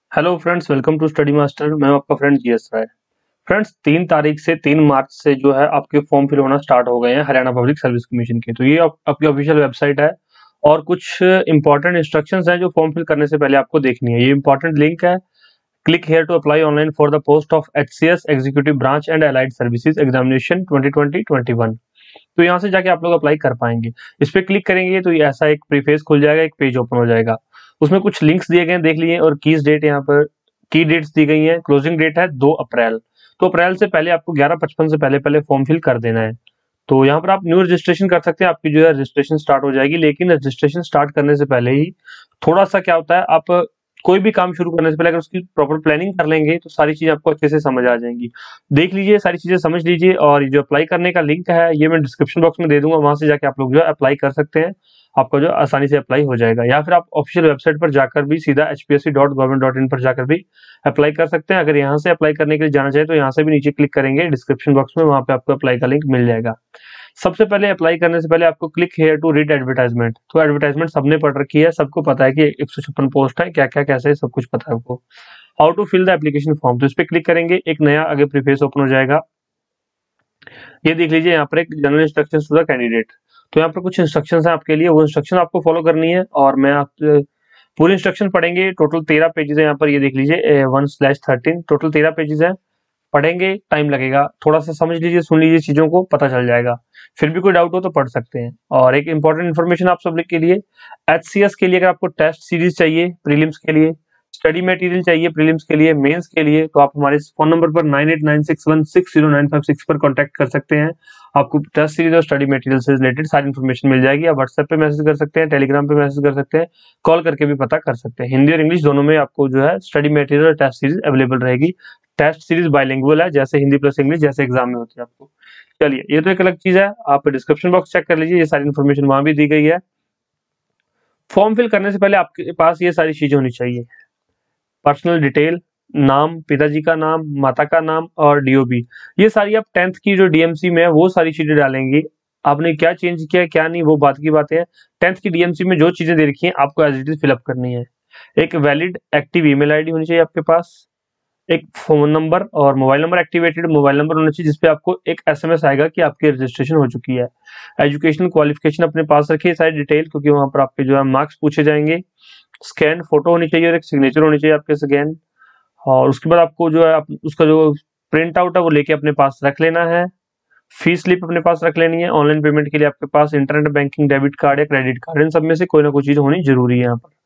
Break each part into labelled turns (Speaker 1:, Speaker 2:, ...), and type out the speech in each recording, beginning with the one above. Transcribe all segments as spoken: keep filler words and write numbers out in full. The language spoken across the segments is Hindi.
Speaker 1: Hello friends, welcome to study master. मैं हूं आपका फ्रेंड जीएस राय। फ्रेंड्स, तीन तारीख से तीन मार्च से जो है आपके फॉर्म फिल होना स्टार्ट हो गए हैं हरियाणा पब्लिक सर्विस कमीशन के। तो ये आप, आपकी ऑफिशियल वेबसाइट है और कुछ इंपॉर्टेंट इंस्ट्रक्शंस हैं जो फॉर्म फिल करने से पहले आपको देखनी है। ये इंपॉर्टेंट लिंक है, click here to apply online for the post of HCS executive branch and allied services examination twenty twenty twenty one. तो यहाँ से जाके आप लोग अप्लाई कर पाएंगे। इस पे क्लिक करेंगे तो ये ऐसा एक प्रीफेस खुल जाएगा, एक पेज ओपन हो जाएगा। उसमें कुछ लिंक्स दिए गए हैं, देख लीजिए। और कीज डेट यहाँ पर की डेट्स दी गई हैं। क्लोजिंग डेट है दो अप्रैल। तो अप्रैल से पहले आपको ग्यारह पचपन से पहले पहले फॉर्म फिल कर देना है। तो यहाँ पर आप न्यू रजिस्ट्रेशन कर सकते हैं, आपकी जो है रजिस्ट्रेशन स्टार्ट हो जाएगी। लेकिन रजिस्ट्रेशन स्टार्ट करने से पहले ही थोड़ा सा क्या होता है, आप कोई भी काम शुरू करने से पहले अगर उसकी प्रॉपर प्लानिंग कर लेंगे तो सारी चीजें आपको अच्छे से समझ आ जाएंगी। देख लीजिए, सारी चीजें समझ लीजिए। और ये जो अप्लाई करने का लिंक है ये मैं डिस्क्रिप्शन बॉक्स में दे दूंगा, वहां से जाके आप लोग जो है अप्लाई कर सकते हैं। आपका जो आसानी से अप्लाई हो जाएगा। या फिर आप ऑफिशियल वेबसाइट पर जाकर भी सीधा H P S C dot government dot in पर जाकर भी अप्लाई कर सकते हैं। अगर यहाँ से अप्लाई करने के लिए जाना चाहे तो यहाँ से भी नीचे क्लिक करेंगे डिस्क्रिप्शन बॉक्स में, वहां पे आपको अप्लाई का लिंक मिल जाएगा। सबसे पहले अप्लाई करने से पहले आपको click here to read advertisement. तो एडवर्टाइजमेंट सबने पढ़ रखी है, सबको पता है कि एक सौ छप्पन पोस्ट है, क्या क्या कैसे, सब कुछ पता है आपको। How to fill the application form, तो इस पे क्लिक करेंगे, एक नया आगे प्रीफेस ओपन हो जाएगा। ये देख लीजिए, यहाँ पर एक general instructions to the candidate. तो यहाँ पर कुछ इंस्ट्रक्शंस हैं आपके लिए, वो इंस्ट्रक्शन आपको फॉलो करनी है। और मैं आप पूरी इंस्ट्रक्शन पढ़ेंगे। टोटल तेरह पेजेस है यहाँ पर, ये देख लीजिए वन स्लैश थर्टीन टोटल तेरह पेजेस है। पढ़ेंगे, टाइम लगेगा, थोड़ा सा समझ लीजिए, सुन लीजिए, चीजों को पता चल जाएगा। फिर भी कोई डाउट हो तो पढ़ सकते हैं। और एक इंपॉर्टेंट इन्फॉर्मेशन आप सब के लिए, एचसीएस के लिए अगर आपको टेस्ट सीरीज चाहिए प्रीलिम्स के लिए, स्टडी मटेरियल चाहिए प्रीलिम्स के लिए, मेंस के लिए, तो आप हमारे फोन नंबर पर nine eight nine six one six zero nine five six पर कॉन्टैक्ट कर सकते हैं। आपको टेस्ट सीरीज और स्टडी मटेरियल से रिलेटेड सारी इन्फॉर्मेशन मिल जाएगी। आप व्हाट्सएप पे मैसेज कर सकते हैं, टेलीग्राम पे मैसेज कर सकते हैं, कॉल करके भी पता कर सकते हैं। हिंदी और इंग्लिश दोनों में आपको जो है स्टडी मटेरियल और टेस्ट सीरीज अवेलेबल रहेगी। टेस्ट सीरीज बाइलिंगुअल है, जैसे हिंदी प्लस इंग्लिश जैसे एग्जाम में होती है आपको। चलिए, ये तो एक अलग चीज है, आप डिस्क्रिप्शन बॉक्स चेक कर लीजिए, ये सारी इन्फॉर्मेशन वहां भी दी गई है। फॉर्म फिल करने से पहले आपके पास ये सारी चीजें होनी चाहिए। पर्सनल डिटेल, नाम, पिताजी का नाम, माता का नाम और डीओबी। ये सारी आप टेंथ की जो डीएमसी में है वो सारी चीजें डालेंगी। आपने क्या चेंज किया क्या नहीं वो बात की बात है। टेंथ की डीएमसी में जो चीजें दे रखी हैं आपको एज इट इज फिलअप करनी है। एक वैलिड एक्टिव ईमेल आईडी होनी चाहिए आपके पास। एक फोन नंबर और mobile number, activated mobile number होना चाहिए जिसपे आपको एक एसएमएस आएगा कि आपकी रजिस्ट्रेशन हो चुकी है। एजुकेशनल क्वालिफिकेशन अपने पास रखिए सारी डिटेल, क्योंकि वहां पर आपके जो है मार्क्स पूछे जाएंगे। स्कैन फोटो होनी चाहिए और एक सिग्नेचर होनी चाहिए आपके स्कैन। और उसके बाद आपको जो है आप, उसका जो प्रिंट आउट है वो लेके अपने पास रख लेना है। फीस स्लिप अपने पास रख लेनी है। ऑनलाइन पेमेंट के लिए आपके पास इंटरनेट बैंकिंग, डेबिट कार्ड या क्रेडिट कार्ड, इन सब में से कोई ना कोई चीज होनी जरूरी है यहाँ पर।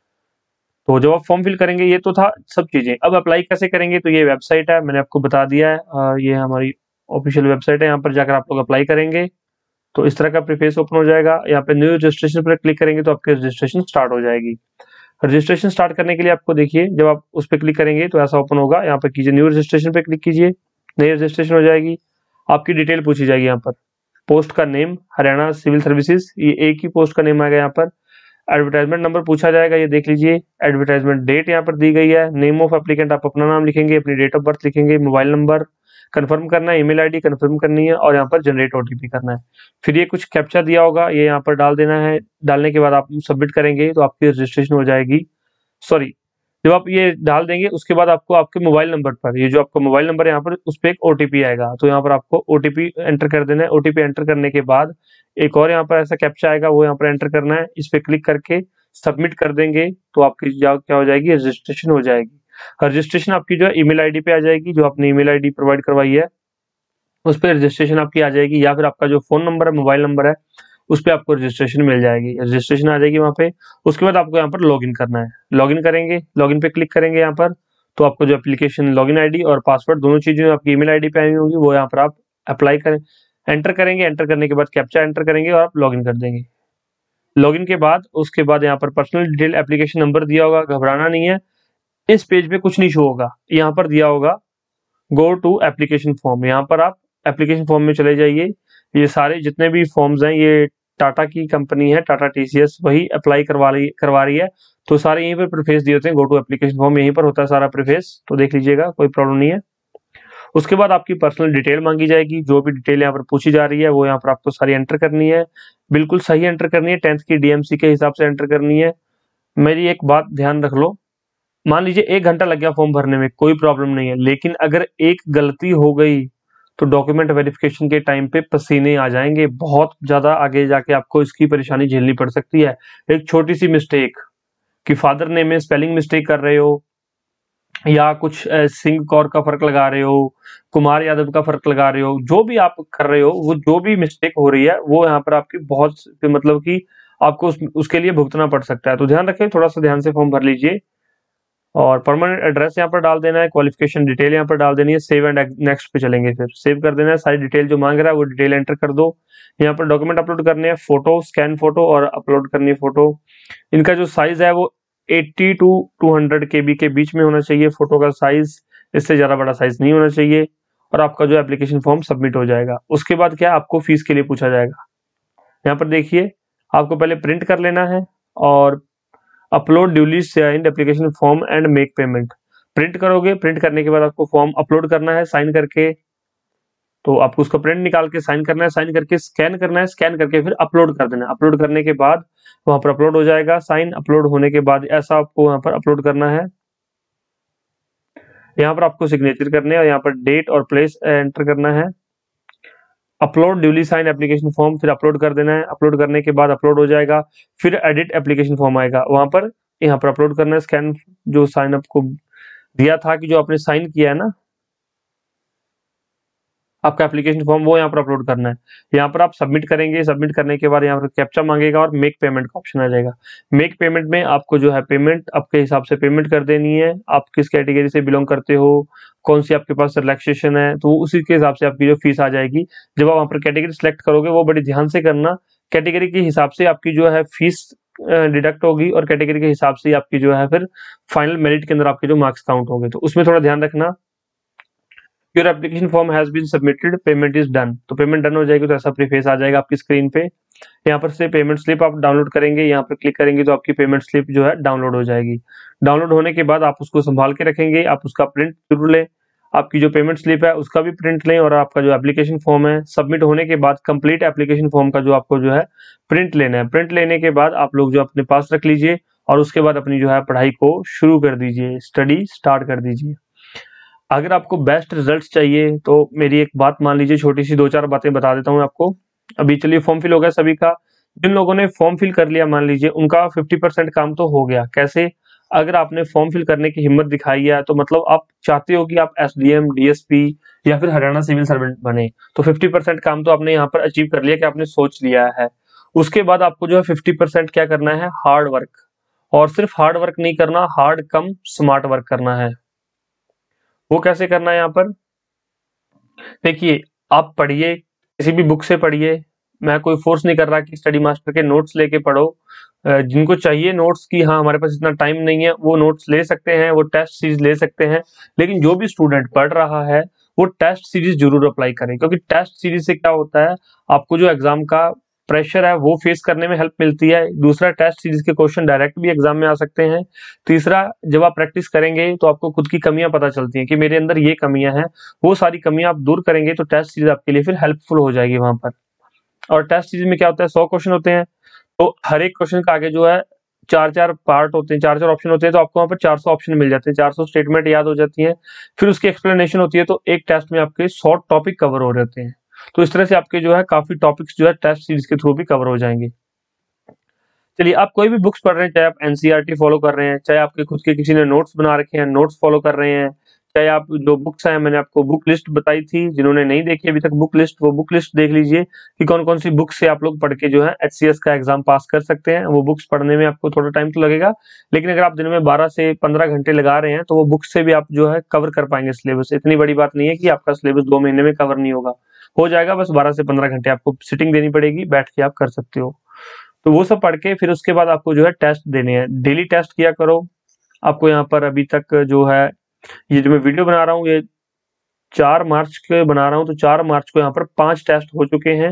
Speaker 1: तो जब आप फॉर्म फिल करेंगे, ये तो था सब चीजें। अब अप्लाई कैसे करेंगे, तो ये वेबसाइट है, मैंने आपको बता दिया है। आ, ये हमारी ऑफिशियल वेबसाइट है, यहाँ पर जाकर आप लोग अप्लाई करेंगे तो इस तरह का प्रीफेस ओपन हो जाएगा। यहाँ पे न्यू रजिस्ट्रेशन पर क्लिक करेंगे तो आपकी रजिस्ट्रेशन स्टार्ट हो जाएगी। रजिस्ट्रेशन स्टार्ट करने के लिए आपको देखिए, जब आप उस पर क्लिक करेंगे तो ऐसा ओपन होगा। यहाँ पर कीजिए न्यू रजिस्ट्रेशन पे क्लिक कीजिए, नई रजिस्ट्रेशन हो जाएगी। आपकी डिटेल पूछी जाएगी। यहाँ पर पोस्ट का नेम हरियाणा सिविल सर्विसेज, ये एक ही पोस्ट का नेम आएगा। यहाँ पर एडवर्टाइजमेंट नंबर पूछा जाएगा, ये देख लीजिए। एडवर्टाइजमेंट डेट यहाँ पर दी गई है। नेम ऑफ एप्लीकेंट आप अपना नाम लिखेंगे, अपनी डेट ऑफ बर्थ लिखेंगे, मोबाइल नंबर कंफर्म करना है, ईमेल आईडी कंफर्म करनी है और यहाँ पर जनरेट ओटीपी करना है। फिर ये कुछ कैप्चा दिया होगा, ये यहाँ पर डाल देना है। डालने के बाद आप सबमिट करेंगे तो आपकी रजिस्ट्रेशन हो जाएगी। सॉरी, जब आप ये डाल देंगे उसके बाद आपको आपके मोबाइल नंबर पर, ये जो आपका मोबाइल नंबर है यहाँ पर, उस पर एक ओटीपी आएगा। तो यहाँ पर आपको ओटीपी एंटर कर देना है। ओटीपी एंटर करने के बाद एक और यहाँ पर ऐसा कैप्चा आएगा, वो यहाँ पर एंटर करना है। इस पे क्लिक करके सबमिट कर देंगे तो आपकी क्या हो जाएगी, रजिस्ट्रेशन हो जाएगी। रजिस्ट्रेशन आपकी जो है ईमेल आईडी पे आ जाएगी, जो आपने ईमेल आईडी प्रोवाइड करवाई है उस पर रजिस्ट्रेशन आपकी आ जाएगी। या फिर आपका जो फोन नंबर है, मोबाइल नंबर है, उस पर आपको रजिस्ट्रेशन मिल जाएगी। रजिस्ट्रेशन आ जाएगी वहाँ पे। उसके बाद आपको यहाँ पर लॉगिन करना है। लॉगिन करेंगे, लॉगिन पे क्लिक करेंगे यहाँ पर, तो आपको जो एप्लीकेशन लॉगिन आईडी और पासवर्ड दोनों चीजें आपकी ईमेल आईडी पे आई होंगी, वो यहाँ पर आप अप्लाई करें, एंटर करेंगे। एंटर करने के बाद कैप्चा एंटर करेंगे और आप लॉगिन कर देंगे। लॉगिन के बाद उसके बाद यहाँ पर पर्सनल डिटेल एप्लीकेशन नंबर दिया होगा, घबराना नहीं है। इस पेज पे कुछ नहीं शो होगा, यहाँ पर दिया होगा गो टू एप्लीकेशन फॉर्म। यहाँ पर आप एप्लीकेशन फॉर्म में चले जाइए। ये सारे जितने भी फॉर्म्स हैं, ये टाटा की कंपनी है, टाटा टीसीएस, वही अप्लाई करवा रही करवा रही है। तो सारे यहीं पर प्रीफेस दिए होते हैं, गो टू एप्लीकेशन फॉर्म यहीं पर होता है सारा प्रीफेस, तो देख लीजिएगा, कोई प्रॉब्लम नहीं है। उसके बाद आपकी पर्सनल डिटेल मांगी जाएगी। जो भी डिटेल यहाँ पर पूछी जा रही है वो यहाँ पर आपको सारी एंटर करनी है, बिल्कुल सही एंटर करनी है, टेंथ की डीएमसी के हिसाब से एंटर करनी है। मेरी एक बात ध्यान रख लो, मान लीजिए एक घंटा लग गया फॉर्म भरने में, कोई प्रॉब्लम नहीं है, लेकिन अगर एक गलती हो गई तो डॉक्यूमेंट वेरिफिकेशन के टाइम पे पसीने आ जाएंगे, बहुत ज्यादा आगे जाके आपको इसकी परेशानी झेलनी पड़ सकती है। एक छोटी सी मिस्टेक कि फादर नेम में स्पेलिंग मिस्टेक कर रहे हो, या कुछ अ, सिंह कौर का फर्क लगा रहे हो, कुमार यादव का फर्क लगा रहे हो, जो भी आप कर रहे हो, वो जो भी मिस्टेक हो रही है वो यहाँ पर आपकी बहुत मतलब कि आपको उस, उसके लिए भुगतना पड़ सकता है। तो ध्यान रखें, थोड़ा सा ध्यान से फॉर्म भर लीजिए। और परमानेंट एड्रेस यहाँ पर डाल देना है, क्वालिफिकेशन डिटेल यहाँ पर डाल देनी है, सेव एंड नेक्स्ट पे चलेंगे, फिर सेव कर देना है। सारी डिटेल जो मांग रहा है वो डिटेल एंटर कर दो। यहाँ पर डॉक्यूमेंट अपलोड करने हैं, फोटो, स्कैन फोटो और अपलोड करनी है फोटो। इनका जो साइज है वो अस्सी टू दो सौ केबी के बीच में होना चाहिए फोटो का साइज, इससे ज्यादा बड़ा साइज नहीं होना चाहिए। और आपका जो एप्लीकेशन फॉर्म सबमिट हो जाएगा। उसके बाद क्या आपको फीस के लिए पूछा जाएगा। यहाँ पर देखिए, आपको पहले प्रिंट कर लेना है और upload duly signed application form and make payment. Print करोगे, प्रिंट करने के बाद आपको फॉर्म अपलोड करना है साइन करके। तो आपको उसका प्रिंट निकाल के साइन करना है, साइन करके स्कैन करना है, स्कैन करके फिर अपलोड कर देना है। अपलोड करने के बाद वहां पर अपलोड हो जाएगा साइन। अपलोड होने के बाद ऐसा आपको वहां पर अपलोड करना है। यहाँ पर आपको सिग्नेचर करने हैं और यहाँ पर डेट और प्लेस एंटर करना है। Upload duly sign application form, फिर अपलोड कर देना है। अपलोड करने के बाद अपलोड हो जाएगा, फिर एडिट एप्लीकेशन फॉर्म आएगा, वहां पर यहाँ पर अपलोड करना है। स्कैन जो साइन आपको दिया था कि जो आपने साइन किया है ना आपका एप्लीकेशन फॉर्म, वो यहाँ पर अपलोड करना है। यहाँ पर आप सबमिट करेंगे, सबमिट करने के बाद यहाँ पर कैप्चा मांगेगा और मेक पेमेंट का ऑप्शन आ जाएगा। मेक पेमेंट में आपको जो है पेमेंट आपके हिसाब से पेमेंट कर देनी है। आप किस कैटेगरी से बिलोंग करते हो, कौन सी आपके पास रिलैक्सेशन है, तो उसी के हिसाब से आपकी जो फीस आ जाएगी। जब आप वहाँ पर कैटेगरी सिलेक्ट करोगे वो बड़ी ध्यान से करना, कैटेगरी के हिसाब से आपकी जो है फीस डिडक्ट होगी और कैटेगरी के हिसाब से आपकी जो है फिर फाइनल मेरिट के अंदर आपके जो मार्क्स काउंट होंगे, तो उसमें थोड़ा ध्यान रखना। Your application form has been submitted, payment is done. तो पेमेंट डन हो जाएगी तो ऐसा प्रीफेस आ जाएगा आपकी स्क्रीन पे। यहाँ पर से पेमेंट स्लिप आप डाउनलोड करेंगे, यहाँ पर क्लिक करेंगे तो आपकी पेमेंट स्लिप जो है डाउनलोड हो जाएगी। डाउनलोड होने के बाद आप उसको संभाल के रखेंगे, आप उसका प्रिंट जरूर लें। आपकी जो पेमेंट स्लिप है उसका भी प्रिंट लें और आपका जो एप्लीकेशन फॉर्म है सबमिट होने के बाद कंप्लीट एप्लीकेशन फॉर्म का जो आपको जो है प्रिंट लेना है। प्रिंट लेने के बाद आप लोग जो अपने पास रख लीजिए और उसके बाद अपनी जो है पढ़ाई को शुरू कर दीजिए, स्टडी स्टार्ट कर दीजिए। अगर आपको बेस्ट रिजल्ट्स चाहिए तो मेरी एक बात मान लीजिए, छोटी सी दो चार बातें बता देता हूँ आपको। अभी चलिए फॉर्म फिल हो गया सभी का। जिन लोगों ने फॉर्म फिल कर लिया मान लीजिए उनका पचास परसेंट काम तो हो गया। कैसे? अगर आपने फॉर्म फिल करने की हिम्मत दिखाई है तो मतलब आप चाहते हो कि आप एसडीएम, डीएसपी या फिर हरियाणा सिविल सर्वेंट बने, तो पचास परसेंट काम तो आपने यहाँ पर अचीव कर लिया कि आपने सोच लिया है। उसके बाद आपको जो है पचास परसेंट क्या करना है, हार्ड वर्क। और सिर्फ हार्ड वर्क नहीं करना, हार्ड कम स्मार्ट वर्क करना है। वो कैसे करना है यहाँ पर देखिए, आप पढ़िए, किसी भी बुक से पढ़िए। मैं कोई फोर्स नहीं कर रहा कि स्टडी मास्टर के नोट्स लेके पढ़ो। अ, जिनको चाहिए नोट्स की हाँ हमारे पास इतना टाइम नहीं है, वो नोट्स ले सकते हैं, वो टेस्ट सीरीज ले सकते हैं। लेकिन जो भी स्टूडेंट पढ़ रहा है वो टेस्ट सीरीज जरूर अप्लाई करें, क्योंकि टेस्ट सीरीज से क्या होता है, आपको जो एग्जाम का प्रेशर है वो फेस करने में हेल्प मिलती है। दूसरा, टेस्ट सीरीज के क्वेश्चन डायरेक्ट भी एग्जाम में आ सकते हैं। तीसरा, जब आप प्रैक्टिस करेंगे तो आपको खुद की कमियां पता चलती हैं कि मेरे अंदर ये कमियां हैं। वो सारी कमियां आप दूर करेंगे तो टेस्ट सीरीज आपके लिए फिर हेल्पफुल हो जाएगी वहां पर। और टेस्ट सीरीज में क्या होता है, सौ क्वेश्चन होते हैं, तो हर एक क्वेश्चन का आगे जो है चार चार पार्ट होते हैं, चार चार ऑप्शन होते हैं, तो आपको वहां पर चार सौ ऑप्शन मिल जाते हैं, चार सौ स्टेटमेंट याद हो जाती हैं। फिर उसकी एक्सप्लेनेशन होती है, तो एक टेस्ट में आपके सौ टॉपिक कवर हो जाते हैं। तो इस तरह से आपके जो है काफी टॉपिक्स जो है टेस्ट सीरीज के थ्रू भी कवर हो जाएंगे। चलिए, आप कोई भी बुक्स पढ़ रहे हैं, चाहे आप एनसीईआरटी फॉलो कर रहे हैं, चाहे आपके खुद के किसी ने नोट्स बना रखे हैं, नोट्स फॉलो कर रहे हैं, चाहे आप जो बुक्स हैं, मैंने आपको बुक लिस्ट बताई थी, जिन्होंने नहीं देखी अभी तक बुक लिस्ट, वो बुक लिस्ट देख लीजिए कि कौन कौन सी बुक्स से आप लोग पढ़ के जो है एचसीएस का एग्जाम पास कर सकते हैं। वो बुक्स पढ़ने में आपको थोड़ा टाइम तो लगेगा, लेकिन अगर आप दिन में बारह से पंद्रह घंटे लगा रहे हैं तो वो बुक्स से भी आप जो है कवर कर पाएंगे सिलेबस। इतनी बड़ी बात नहीं है कि आपका सिलेबस दो महीने में कवर नहीं होगा, हो जाएगा। बस बारह से पंद्रह घंटे आपको सिटिंग देनी पड़ेगी, बैठ के आप कर सकते हो। तो वो सब पढ़ के फिर उसके बाद आपको जो है टेस्ट देने हैं। डेली टेस्ट किया करो। आपको यहाँ पर अभी तक जो है, ये जो मैं वीडियो बना रहा हूँ ये चार मार्च के बना रहा हूँ, तो चार मार्च को यहाँ पर पांच टेस्ट हो चुके हैं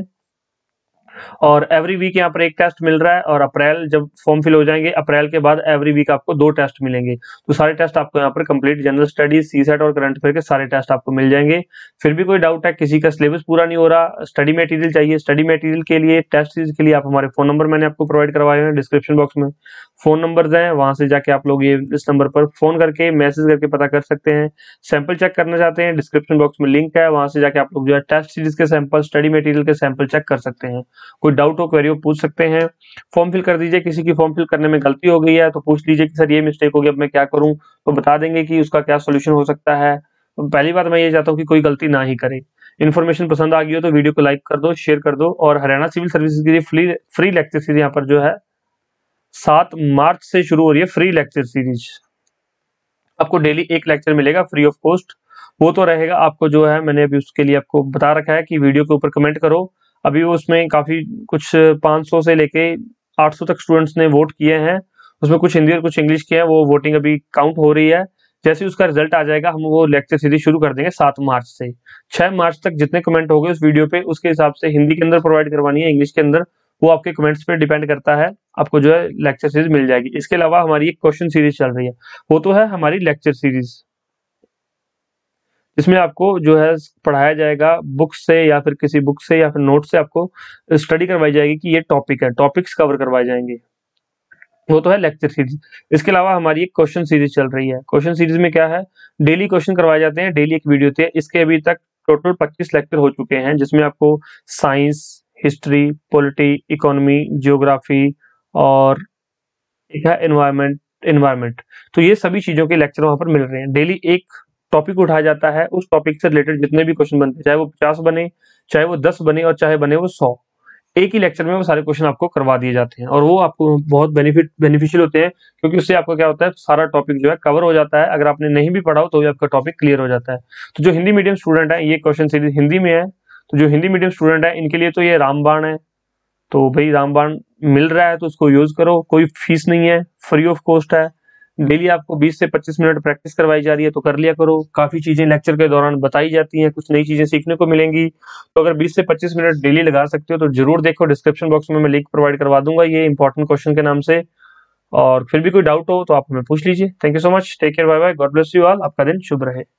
Speaker 1: और एवरी वीक यहाँ पर एक टेस्ट मिल रहा है। और अप्रैल जब फॉर्म फिल हो जाएंगे, अप्रैल के बाद एवरी वीक आपको दो टेस्ट मिलेंगे। तो सारे टेस्ट आपको यहाँ पर कंप्लीट जनरल स्टडीज, सीसेट और करंट अफेयर के सारे टेस्ट आपको मिल जाएंगे। फिर भी कोई डाउट है, किसी का सिलेबस पूरा नहीं हो रहा, स्टडी मटेरियल चाहिए, स्टडी मटेरियल के लिए, टेस्ट सीरीज के लिए आप हमारे फोन नंबर मैंने आपको प्रोवाइड करवाए हैं डिस्क्रिप्शन बॉक्स में, फ़ोन नंबर्स हैं, वहाँ से जाके आप लोग ये इस नंबर पर फ़ोन करके, मैसेज करके पता कर सकते हैं। सैंपल चेक करना चाहते हैं, डिस्क्रिप्शन बॉक्स में लिंक है, वहाँ से जाके आप लोग जो है टेस्ट सीरीज़ के सैंपल, स्टडी मटेरियल के सैंपल चेक कर सकते हैं। कोई डाउट हो, क्वेरी हो, पूछ सकते हैं। फॉर्म फिल कर दीजिए, किसी की फॉर्म फिल करने में गलती हो गई है तो पूछ लीजिए कि सर ये मिस्टेक हो गई, अब मैं क्या करूँ? तो बता देंगे कि उसका क्या सॉल्यूशन हो सकता है। तो पहली बात मैं ये चाहता हूँ कि कोई गलती ना ही करे। इन्फॉर्मेशन पसंद आ गई हो तो वीडियो को लाइक कर दो, शेयर कर दो और हरियाणा सिविल सर्विसेज के लिए फ्री फ्री लेक्चर सीरीज यहाँ पर जो है सात मार्च से शुरू हो रही है। फ्री लेक्चर सीरीज आपको डेली एक लेक्चर मिलेगा फ्री ऑफ कॉस्ट। वो तो रहेगा, आपको जो है मैंने अभी उसके लिए आपको बता रखा है कि वीडियो के ऊपर कमेंट करो। अभी वो उसमें काफी कुछ पाँच सौ से लेके आठ सौ तक स्टूडेंट्स ने वोट किए हैं। उसमें कुछ हिंदी और कुछ इंग्लिश के हैं, वो वोटिंग अभी काउंट हो रही है। जैसे ही उसका रिजल्ट आ जाएगा हम वो लेक्चर सीरीज शुरू कर देंगे सात मार्च से। छह मार्च तक जितने कमेंट हो गए उस वीडियो पे, उसके हिसाब से हिंदी के अंदर प्रोवाइड करवानी है, इंग्लिश के अंदर, वो आपके कमेंट्स पे डिपेंड करता है। आपको जो है लेक्चर सीरीज मिल जाएगी। इसके अलावा हमारी एक क्वेश्चन सीरीज चल रही है, वो तो है हमारी लेक्चर सीरीज, इसमें आपको जो है पढ़ाया जाएगा बुक से या फिर किसी बुक से या फिर नोट से, आपको स्टडी करवाई जाएगी कि ये टॉपिक है, टॉपिक्स कवर करवाए जाएंगे। वो तो है लेक्चर सीरीज। इसके अलावा हमारी एक क्वेश्चन सीरीज चल रही है। क्वेश्चन सीरीज में क्या है, डेली क्वेश्चन करवाए जाते हैं, डेली एक वीडियो होती है। इसके अभी तक टोटल पच्चीस लेक्चर हो चुके हैं, जिसमें आपको science, history, polity, economy, geography और एक है एनवायरमेंट एनवायरमेंट तो ये सभी चीजों के लेक्चर वहां पर मिल रहे हैं। डेली एक टॉपिक उठाया जाता है, उस टॉपिक से रिलेटेड जितने भी क्वेश्चन बनते हैं, चाहे वो पचास बने, चाहे वो दस बने और चाहे बने वो सौ, एक ही लेक्चर में वो सारे क्वेश्चन आपको करवा दिए जाते हैं। और वो आपको बहुत बेनिफिट बेनिफिशियल होते हैं, क्योंकि उससे आपको क्या होता है, सारा टॉपिक जो है कवर हो जाता है। अगर आपने नहीं भी पढ़ा हो तो भी आपका टॉपिक क्लियर हो जाता है। तो जो हिंदी मीडियम स्टूडेंट है, ये क्वेश्चन सीरीज हिंदी में है, तो जो हिंदी मीडियम स्टूडेंट है इनके लिए तो ये रामबाण है। तो भाई रामबाण मिल रहा है तो उसको यूज करो, कोई फीस नहीं है, फ्री ऑफ कॉस्ट है। डेली आपको बीस से पच्चीस मिनट प्रैक्टिस करवाई जा रही है तो कर लिया करो। काफी चीजें लेक्चर के दौरान बताई जाती हैं, कुछ नई चीजें सीखने को मिलेंगी। तो अगर बीस से पच्चीस मिनट डेली लगा सकते हो तो जरूर देखो, डिस्क्रिप्शन बॉक्स में मैं लिंक प्रोवाइड करवा दूंगा ये इंपॉर्टेंट क्वेश्चन के नाम से। और फिर भी कोई डाउट हो तो आप हमें पूछ लीजिए। Thank you so much, take care, bye bye, God bless you all, आपका दिन शुभ रहे।